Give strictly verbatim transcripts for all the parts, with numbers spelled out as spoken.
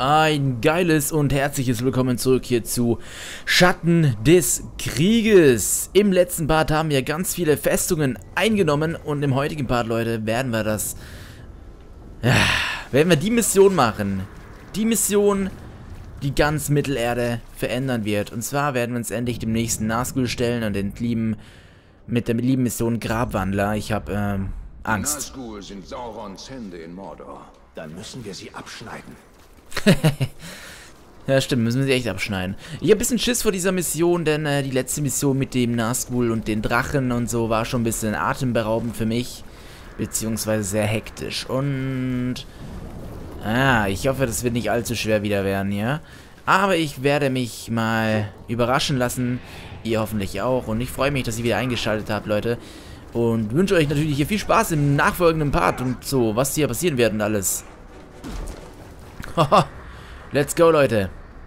Ein geiles und herzliches Willkommen zurück hier zu Schatten des Krieges. Im letzten Part haben wir ganz viele Festungen eingenommen und im heutigen Part, Leute, werden wir das... Ja, werden wir die Mission machen. Die Mission, die ganz Mittelerde verändern wird. Und zwar werden wir uns endlich dem nächsten Nazgul stellen und den lieben... mit der lieben Mission Grabwandler. Ich habe ähm, Angst. Die Nazgul sind Saurons Hände in Mordor. Dann müssen wir sie abschneiden. Ja, stimmt, müssen wir sie echt abschneiden. Ich habe ein bisschen Schiss vor dieser Mission, denn äh, die letzte Mission mit dem Nazgul und den Drachen und so war schon ein bisschen atemberaubend für mich. Beziehungsweise sehr hektisch. Und... Ah, ich hoffe, das wird nicht allzu schwer wieder werden, ja. Aber ich werde mich mal überraschen lassen. Ihr hoffentlich auch. Und ich freue mich, dass ihr wieder eingeschaltet habt, Leute. Und wünsche euch natürlich hier viel Spaß im nachfolgenden Part und so, was hier passieren wird und alles. Haha, let's go, Leute.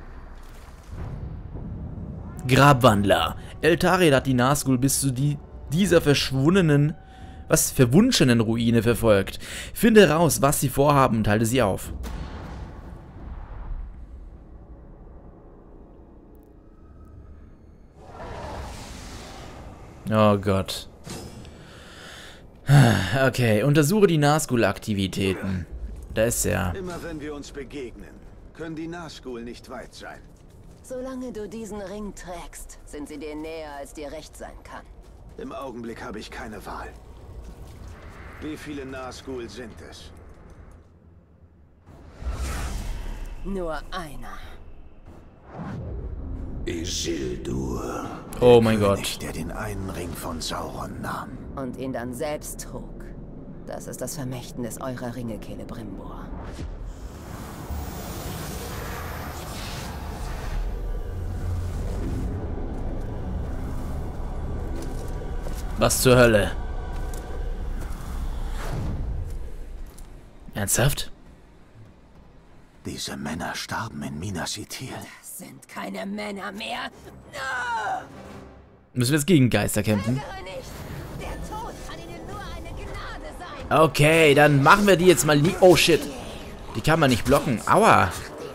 Grabwandler. Eltariel hat die Nazgul bis zu die, dieser verschwundenen, was verwunschenen Ruine verfolgt. Finde heraus, was sie vorhaben und halte sie auf. Oh Gott. Okay, untersuche die Nazgul-Aktivitäten. Da ist er. Immer wenn wir uns begegnen, können die Nazgul nicht weit sein. Solange du diesen Ring trägst, sind sie dir näher, als dir recht sein kann. Im Augenblick habe ich keine Wahl. Wie viele Nazgul sind es? Nur einer. Isildur. Oh mein Gott. König, der den einen Ring von Sauron nahm. Und ihn dann selbst trug. Das ist das Vermächtnis eurer Ringe, Celebrimbor. Was zur Hölle? Ernsthaft? Diese Männer starben in Minas Ithil. Das sind keine Männer mehr. No! Müssen wir jetzt gegen Geister kämpfen? Nicht. Der Tod kann ihnen nur eine Gnade sein. Okay, dann machen wir die jetzt mal nie. Oh shit. Die kann man nicht blocken. Aua.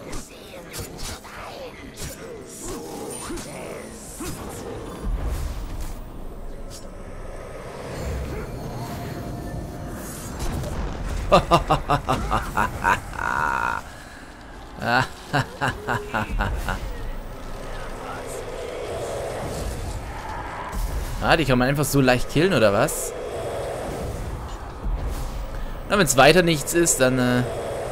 Ah, die kann man einfach so leicht killen, oder was? Na, wenn es weiter nichts ist, dann, äh...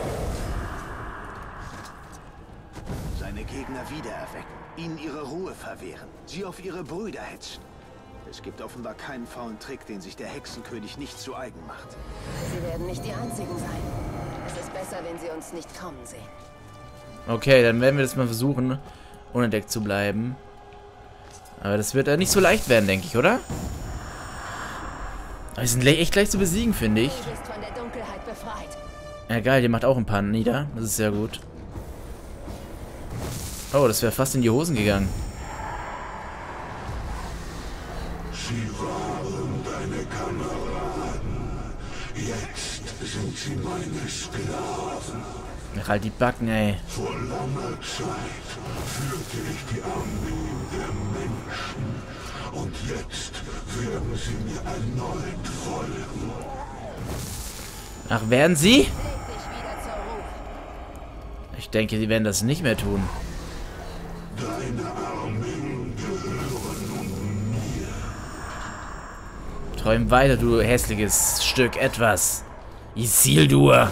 Seine Gegner wiedererwecken, ihnen ihre Ruhe verwehren, sie auf ihre Brüder hetzen. Es gibt offenbar keinen faulen Trick, den sich der Hexenkönig nicht zu eigen macht. Sie werden nicht die einzigen sein. Es ist besser, wenn sie uns nicht kommen sehen. Okay, dann werden wir das mal versuchen, unentdeckt zu bleiben. Aber das wird ja nicht so leicht werden, denke ich, oder? Aber die sind echt gleich zu besiegen, finde ich. Du bist von der Dunkelheit befreit. Ja, geil, die macht auch ein paar nieder. Das ist sehr gut. Oh, das wäre fast in die Hosen gegangen. Sie waren deine Kameraden. Jetzt sind sie meine Sklaven. Ach, halt die Backen, ey. Vor langer Zeit führte ich die Armee der Menschen. Und jetzt werden sie mir erneut folgen. Ach, werden sie? Leg dich wieder zur Ruhe. Ich denke, sie werden das nicht mehr tun. Deine Armeen gehören nun mir. Träum weiter, du hässliches Stück etwas. Isildur.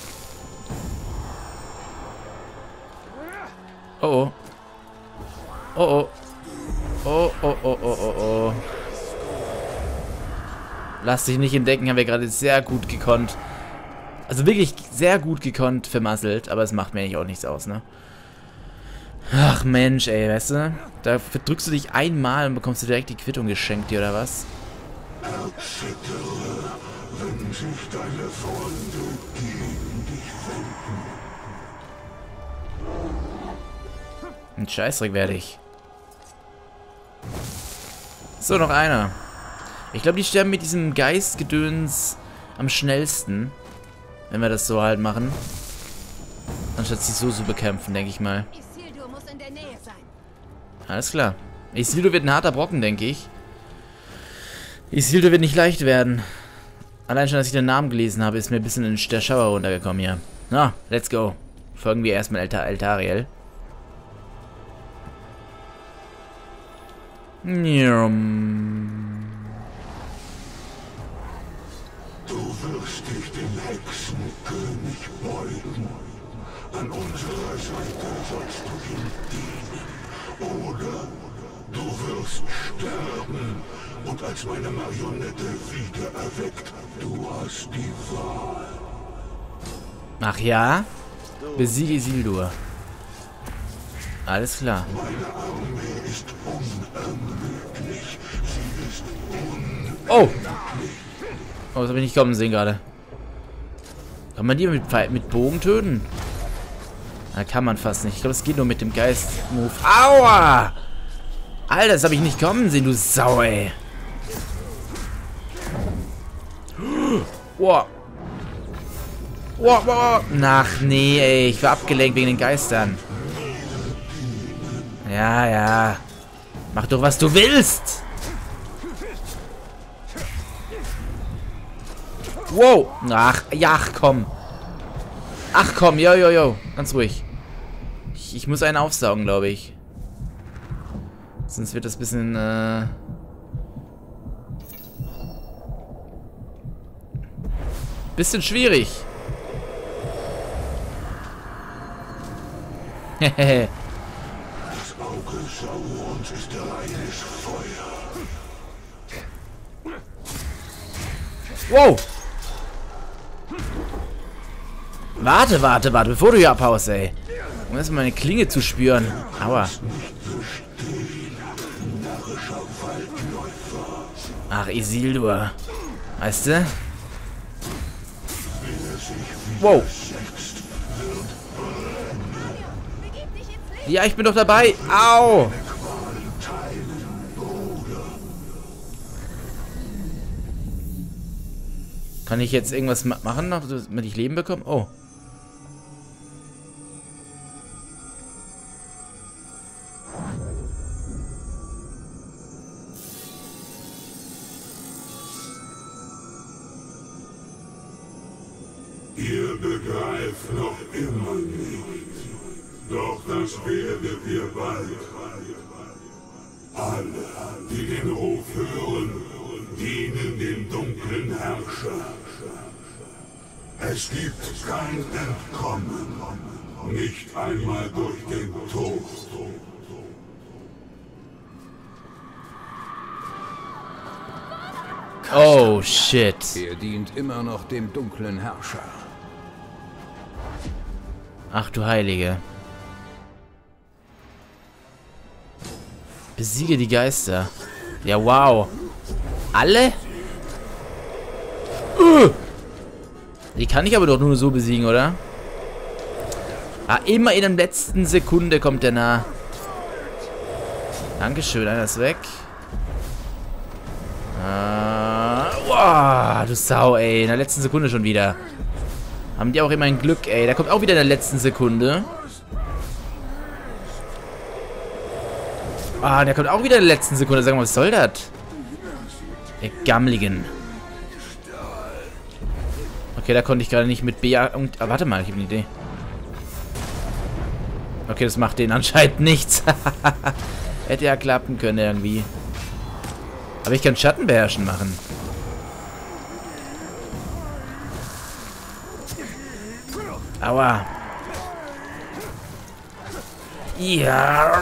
Oh oh. Oh oh. Oh oh oh oh oh oh. Lass dich nicht entdecken, haben wir gerade sehr gut gekonnt. Also wirklich sehr gut gekonnt vermasselt, aber es macht mir eigentlich auch nichts aus, ne? Ach Mensch, ey, weißt du? Da verdrückst du dich einmal und bekommst du direkt die Quittung geschenkt, dir oder was? Erzittere, wenn sich deine Freunde gegen dich wenden. Ein Scheißdreck werde ich. So, noch einer. Ich glaube, die sterben mit diesem Geistgedöns am schnellsten. Wenn wir das so halt machen. Dann Anstatt sie so zu bekämpfen, denke ich mal. Isildur muss in der Nähe sein. Alles klar. Isildur wird ein harter Brocken, denke ich. Isildur wird nicht leicht werden. Allein schon, dass ich den Namen gelesen habe, ist mir ein bisschen in der Schauer runtergekommen hier. Na, let's go. Folgen wir erstmal Eltar Eltariel. Du wirst dich dem Hexenkönig beugen. An unserer Seite sollst du ihm dienen. Oder du wirst sterben und als meine Marionette wiedererweckt. Du hast die Wahl. Ach ja? Besiege Isildur. Alles klar. Meine Armee ist unermüdlich. Sie ist unermüdlich. Oh! Oh, das habe ich nicht kommen sehen gerade. Kann man die mit, mit Bogen töten? Na, kann man fast nicht. Ich glaube, es geht nur mit dem Geist-Move. Aua! Alter, das habe ich nicht kommen sehen, du Sau, ey. Wow. Wow, wow. Ach, nee, ey. Ich war abgelenkt wegen den Geistern. Ja, ja. Mach doch, was du willst. Wow. Ach, ja, ach, komm. Ach, komm. Jo, jo, jo. Ganz ruhig. Ich, ich muss einen aufsaugen, glaube ich. Sonst wird das ein bisschen, äh... bisschen schwierig. Hehehe. Das Auge Saurons ist reines Feuer. Wow. Warte, warte, warte, bevor du hier abhaust, ey. Um erstmal meine Klinge zu spüren. Aua. Ach, Isildur. Weißt du? Wow. Ja, ich bin doch dabei. Au. Kann ich jetzt irgendwas ma machen, noch, damit ich Leben bekomme? Oh. Ihr begreift noch immer nicht. Doch das werden wir bald. Alle, die den Ruf hören, dienen dem dunklen Herrscher. Es gibt kein Entkommen, nicht einmal durch den Tod. Oh, shit. Er dient immer noch dem dunklen Herrscher. Ach du Heilige. Besiege die Geister. Ja, wow. Alle? Uh. Die kann ich aber doch nur so besiegen, oder? Ah, immer in der letzten Sekunde kommt der nah. Dankeschön, einer ist weg. Ah, wow, du Sau, ey. In der letzten Sekunde schon wieder. Haben die auch immer ein Glück, ey. Der kommt auch wieder in der letzten Sekunde. Ah, der kommt auch wieder in der letzten Sekunde. Sag mal, was soll das? Der Gammligen. Okay, da konnte ich gerade nicht mit B A und... Ah, warte mal, ich habe eine Idee. Okay, das macht den anscheinend nichts. Hätte ja klappen können irgendwie. Aber ich kann Schattenbeherrschen machen. Aua. Ja.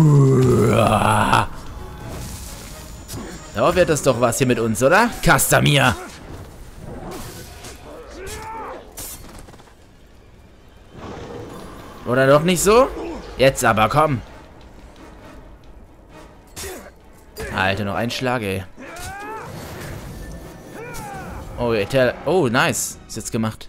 Da wird das doch was hier mit uns, oder? Kastamir. Oder doch nicht so? Jetzt aber, komm. Alter, noch ein Schlag, ey. Oh, Etel oh, nice. Ist jetzt gemacht.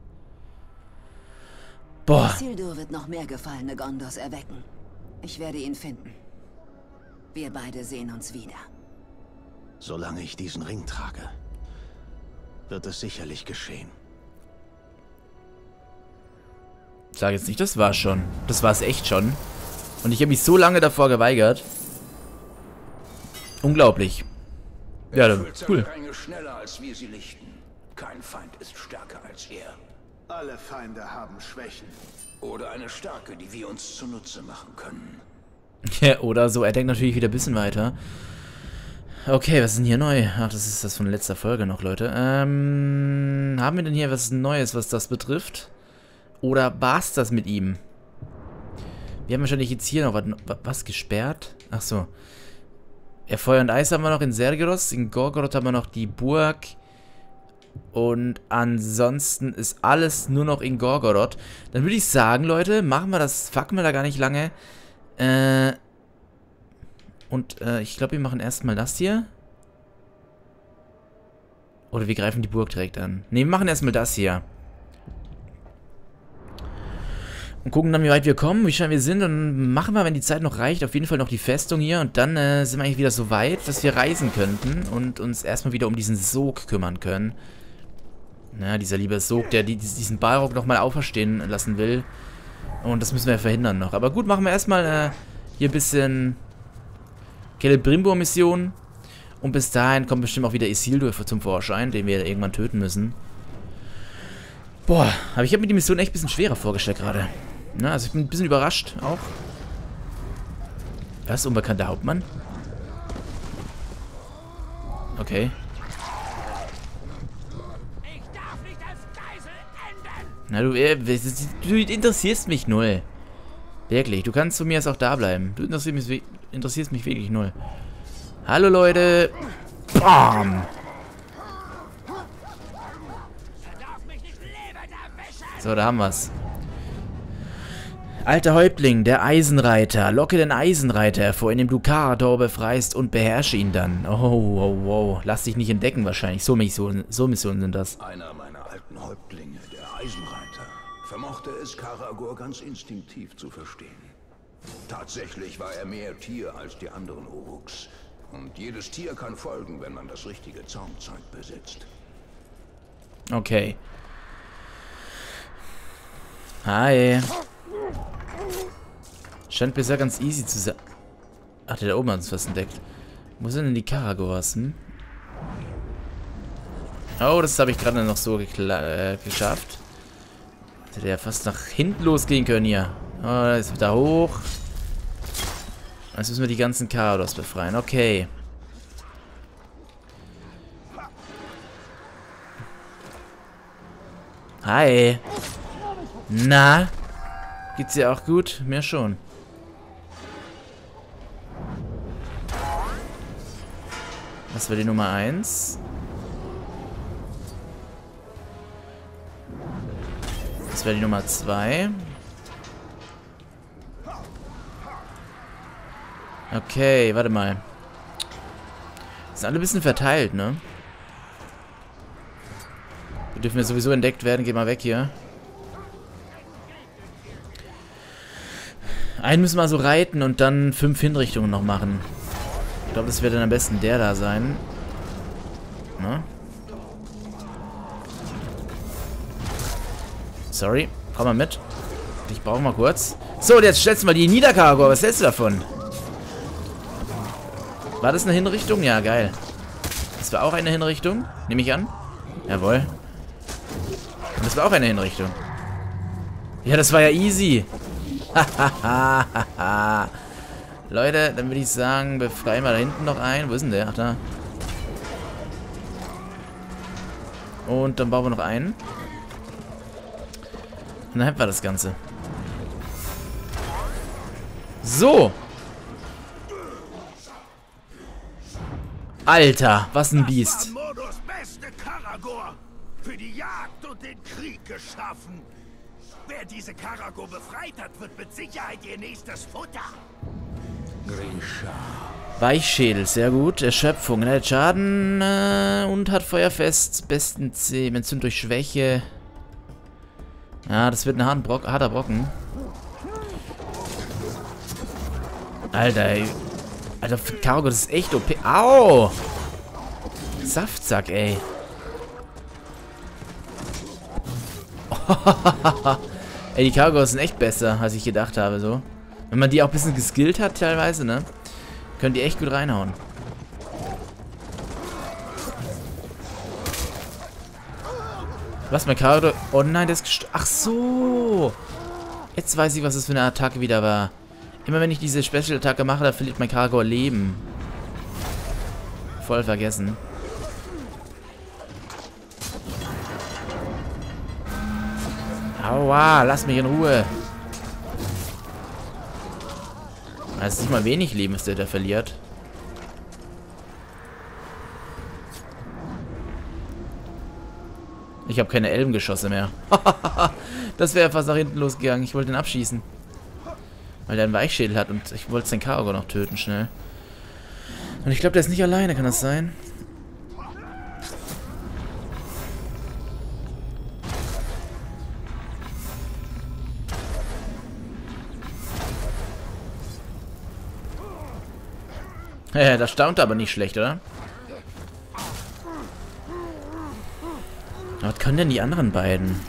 Boah. Isildur wird noch mehr gefallene Gondors erwecken. Ich werde ihn finden. Wir beide sehen uns wieder. Solange ich diesen Ring trage, wird es sicherlich geschehen. Sag jetzt nicht, das war's schon. Das war's echt schon. Und ich habe mich so lange davor geweigert. Unglaublich. Ja, dann, cool. Schneller als wir sie lichten. Kein Feind ist stärker als er. Alle Feinde haben Schwächen. Oder eine Stärke, die wir uns zunutze machen können. Ja, oder so. Er denkt natürlich wieder ein bisschen weiter. Okay, was ist denn hier neu? Ach, das ist das von letzter Folge noch, Leute. Ähm, haben wir denn hier was Neues, was das betrifft? Oder war's das mit ihm? Wir haben wahrscheinlich jetzt hier noch was, was gesperrt? Ach so. Ja, Feuer und Eis haben wir noch in Sergeros. In Gorgoroth haben wir noch die Burg. Und ansonsten ist alles nur noch in Gorgoroth. Dann würde ich sagen, Leute, machen wir das. Fucken wir da gar nicht lange. Äh. Und äh, ich glaube, wir machen erstmal das hier. Oder wir greifen die Burg direkt an. Ne, wir machen erstmal das hier. Und gucken dann, wie weit wir kommen, wie schnell wir sind. Und machen wir, wenn die Zeit noch reicht, auf jeden Fall noch die Festung hier. Und dann äh, sind wir eigentlich wieder so weit, dass wir reisen könnten. Und uns erstmal wieder um diesen Sog kümmern können. Ja, dieser liebe Sog, der die, diesen Balrog nochmal auferstehen lassen will. Und das müssen wir verhindern noch. Aber gut, machen wir erstmal äh, hier ein bisschen Celebrimbor-Mission. Und bis dahin kommt bestimmt auch wieder Isildur zum Vorschein, den wir irgendwann töten müssen. Boah, aber ich habe mir die Mission echt ein bisschen schwerer vorgestellt gerade. Na, also ich bin ein bisschen überrascht auch. Was? Unbekannter Hauptmann? Okay. Ich darf nicht als Geisel enden. Na, du, äh, du interessierst mich null. Wirklich, du kannst von mir aus auch da bleiben. Du interessierst mich, interessierst mich wirklich null. Hallo, Leute. Bam. So, da haben wir's. Alter Häuptling, der Eisenreiter. Locke den Eisenreiter hervor, indem du Karador befreist und beherrsche ihn dann. Oh, oh, oh. Lass dich nicht entdecken wahrscheinlich. So Missionen, so Missionen sind das. Einer meiner alten Häuptlinge, der Eisenreiter, vermochte es, Karagor ganz instinktiv zu verstehen. Tatsächlich war er mehr Tier als die anderen Uruks. Und jedes Tier kann folgen, wenn man das richtige Zaumzeug besitzt. Okay. Hi. Scheint bisher ganz easy zu sein. Ach, der da oben hat uns was entdeckt. Wo sind denn die Karagors, hm? Oh, das habe ich gerade noch so äh, geschafft. Hätte der fast nach hinten losgehen können hier. Oh, jetzt wieder hoch. Jetzt müssen wir die ganzen Karagors befreien. Okay. Hi. Na? Geht's dir auch gut? Mir schon. Das war die Nummer eins. Das wäre die Nummer zwei. Okay, warte mal. Sind alle ein bisschen verteilt, ne? Wir dürfen ja sowieso entdeckt werden. Geh mal weg hier. Einen müssen wir so reiten und dann fünf Hinrichtungen noch machen. Ich glaube, das wird dann am besten der da sein. Na? Sorry, komm mal mit. Ich brauche mal kurz. So, und jetzt stellst du mal die Niederkaragor. Was hältst du davon? War das eine Hinrichtung? Ja, geil. Das war auch eine Hinrichtung, nehme ich an. Jawohl. Und das war auch eine Hinrichtung. Ja, das war ja easy. Leute, dann würde ich sagen, befreien wir da hinten noch einen. Wo ist denn der? Ach, da. Und dann bauen wir noch einen. Und dann hätten wir das Ganze. So. Alter, was ein Biest. Mordors beste Karagor. Für die Jagd und den Krieg geschaffen. Wer diese Karagor befreit hat, wird mit Sicherheit ihr nächstes Futter. Grisha. Weichschädel, sehr gut. Erschöpfung, ne? Schaden äh, und hat Feuerfest. Besten zehn, entzündet durch Schwäche. Ja, das wird ein harter, Brock, harter Brocken. Alter, ey. Alter, Karagor, das ist echt O P. Au! Saftsack, ey. Ey, die Karagors sind echt besser, als ich gedacht habe, so. Wenn man die auch ein bisschen geskillt hat, teilweise, ne? Können die echt gut reinhauen. Was, mein Karagor... Oh nein, der ist gestorben. Ach so. Jetzt weiß ich, was das für eine Attacke wieder war. Immer wenn ich diese Special-Attacke mache, da verliert mein Karagor Leben. Voll vergessen. Aua, lass mich in Ruhe. Das ist nicht mal wenig Leben, was der da verliert. Ich habe keine Elbengeschosse mehr. Das wäre fast nach hinten losgegangen. Ich wollte ihn abschießen. Weil der einen Weichschädel hat und ich wollte seinen Karagor noch töten, schnell. Und ich glaube, der ist nicht alleine, kann das sein? Ja, das staunt aber nicht schlecht, oder? Was können denn die anderen beiden?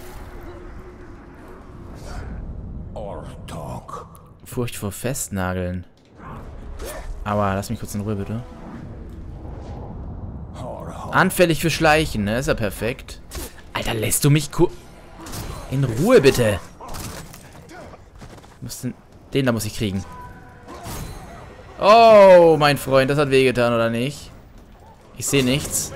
Furcht vor Festnageln. Aua, lass mich kurz in Ruhe, bitte. Anfällig für Schleichen, ne? Ist ja perfekt. Alter, lässt du mich ku... In Ruhe, bitte. Muss den... den da muss ich kriegen. Oh, mein Freund, das hat wehgetan, oder nicht? Ich sehe nichts.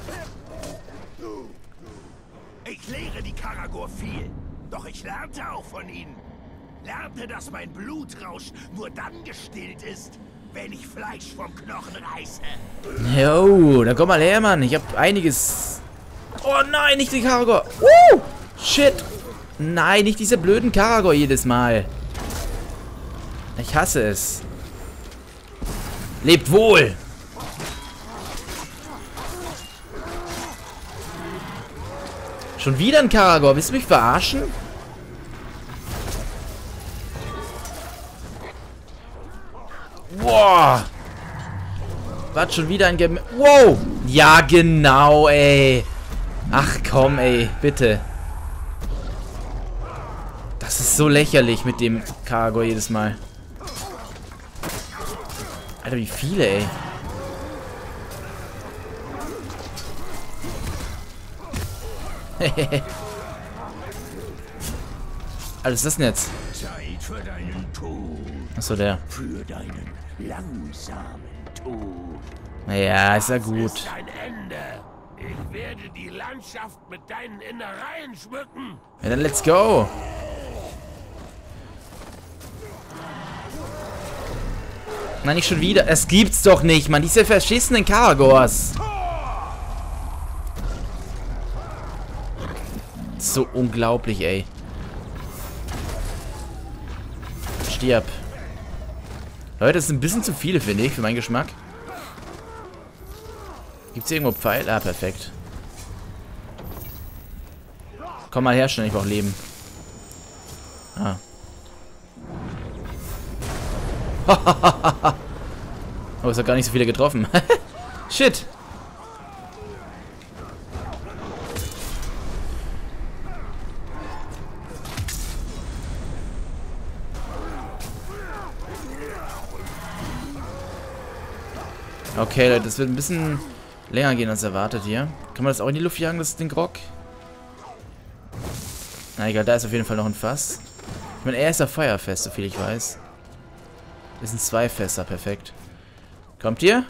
Ich lehre die Karagor viel, doch ich lernte auch von ihnen. Lernte, dass mein Blutrausch nur dann gestillt ist, wenn ich Fleisch vom Knochen reiße. Jo, dann komm mal her, Mann. Ich hab einiges... Oh nein, nicht die Karagor. Uh, shit. Nein, nicht diese blöden Karagor jedes Mal. Ich hasse es. Lebt wohl. Schon wieder ein Karagor. Willst du mich verarschen? Boah. Was, schon wieder ein Gem... Wow. Ja, genau, ey. Ach, komm, ey. Bitte. Das ist so lächerlich mit dem Karagor jedes Mal. Alter, wie viele, ey. Alles ist das denn jetzt? Zeit für deinen Tod. Achso, der. Für deinen langsamen Tod. Naja, ist ja gut. Das ist dein Ende. Ich werde die Landschaft mit deinen Innereien schmücken. Ja, dann let's go. Nein, nicht schon wieder. Es gibt's doch nicht, Mann. Diese verschissenen Karagors. So unglaublich, ey. Stirb. Leute, das sind ein bisschen zu viele, finde ich, für meinen Geschmack. Gibt's hier irgendwo Pfeil? Ah, perfekt. Komm mal her, schnell, ich brauch Leben. Ah. Oh, es hat gar nicht so viele getroffen. Shit. Okay, Leute, das wird ein bisschen länger gehen als erwartet hier. Kann man das auch in die Luft jagen, das Ding Grog? Na egal, da ist auf jeden Fall noch ein Fass. Ich meine, er ist ja feuerfest, so viel ich weiß. Das sind zwei Fässer, perfekt. Kommt ihr?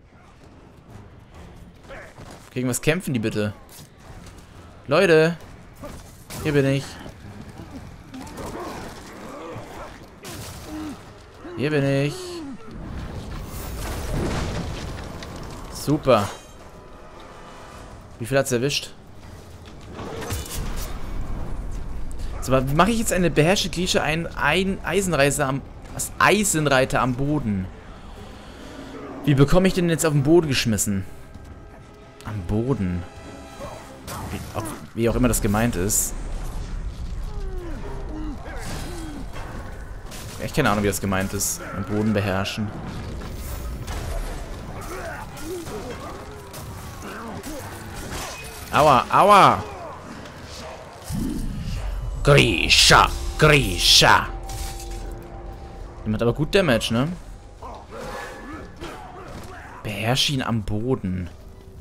Gegen was kämpfen die bitte? Leute! Hier bin ich. Hier bin ich. Super. Wie viel hat's erwischt? So, aber wie mache ich jetzt eine beherrschte Klischee ein, ein Eisenreiter am was Eisenreiter am Boden? Wie bekomme ich den jetzt auf den Boden geschmissen? Am Boden. Wie auch, wie auch immer das gemeint ist. Ich keine Ahnung, wie das gemeint ist. Am Boden beherrschen. Aua, aua! Grisha! Grisha. Der macht aber gut Damage, ne? Beherrsche ihn am Boden.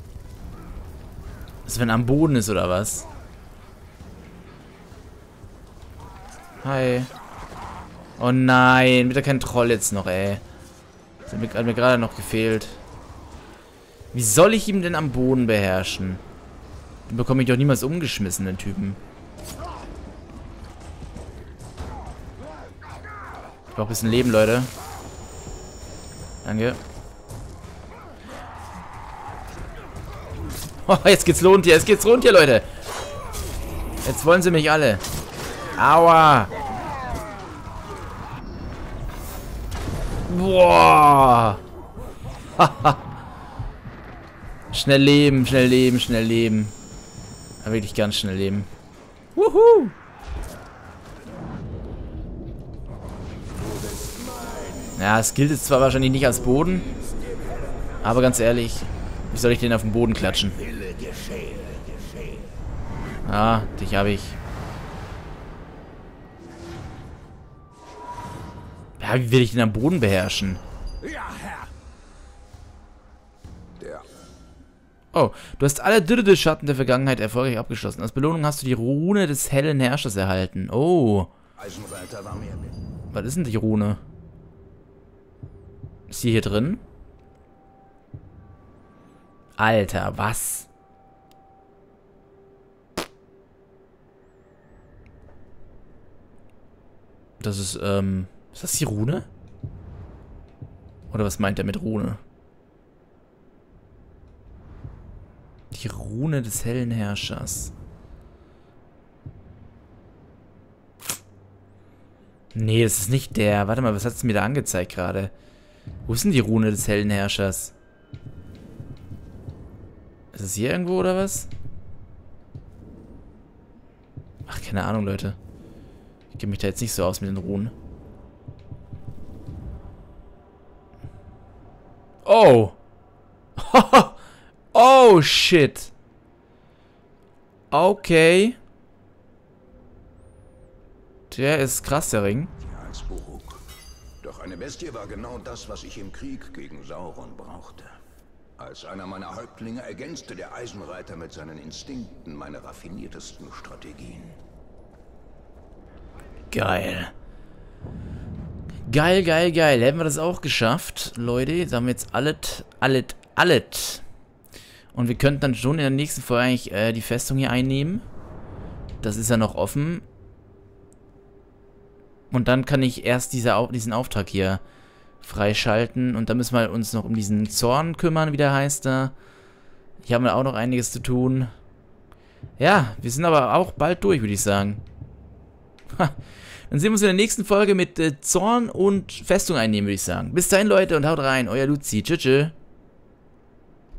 Das, wenn er am Boden ist, oder was? Hi. Oh nein, wieder kein Troll jetzt noch, ey. Das hat mir, hat mir gerade noch gefehlt. Wie soll ich ihn denn am Boden beherrschen? Den bekomme ich doch niemals umgeschmissen, den Typen. Ich brauche ein bisschen Leben, Leute. Danke. Oh, jetzt geht's rund hier, jetzt geht's rund hier, Leute. Jetzt wollen sie mich alle. Aua. Boah. Schnell leben, schnell leben, schnell leben. Aber wirklich ganz schnell leben. Wuhu. Ja, es gilt jetzt zwar wahrscheinlich nicht als Boden. Aber ganz ehrlich, wie soll ich den auf den Boden klatschen? Ah, dich habe ich. Ja, wie will ich den am Boden beherrschen? Ja, Herr. Der Oh, du hast alle Dürre-Schatten der Vergangenheit erfolgreich abgeschlossen. Als Belohnung hast du die Rune des hellen Herrschers erhalten. Oh. Eisenreiter war mir mit. Was ist denn die Rune? Ist die hier drin? Alter, was? Das ist, ähm... Ist das die Rune? Oder was meint er mit Rune? Die Rune des hellen Herrschers. Nee, das ist nicht der. Warte mal, was hat es mir da angezeigt gerade? Wo ist denn die Rune des hellen Herrschers? Ist es hier irgendwo oder was? Ach, keine Ahnung, Leute. Ich kenne mich da jetzt nicht so aus mit den Runen. Oh! Oh, shit! Okay. Der ist krass, der Ring. Als Buruk. Doch eine Bestie war genau das, was ich im Krieg gegen Sauron brauchte. Als einer meiner Häuptlinge ergänzte der Eisenreiter mit seinen Instinkten meine raffiniertesten Strategien. Geil. Geil, geil, geil. Hätten wir das auch geschafft, Leute. Jetzt haben wir jetzt alles, alles, alles. Und wir könnten dann schon in der nächsten Folge eigentlich äh, die Festung hier einnehmen. Das ist ja noch offen. Und dann kann ich erst diese, diesen Auftrag hier freischalten. Und dann müssen wir uns noch um diesen Zorn kümmern, wie der heißt da. Hier haben wir auch noch einiges zu tun. Ja, wir sind aber auch bald durch, würde ich sagen. Ha. Dann sehen wir uns in der nächsten Folge mit äh, Zorn und Festung einnehmen, würde ich sagen. Bis dahin, Leute, und haut rein. Euer Luzi. Tschüss, tschüss.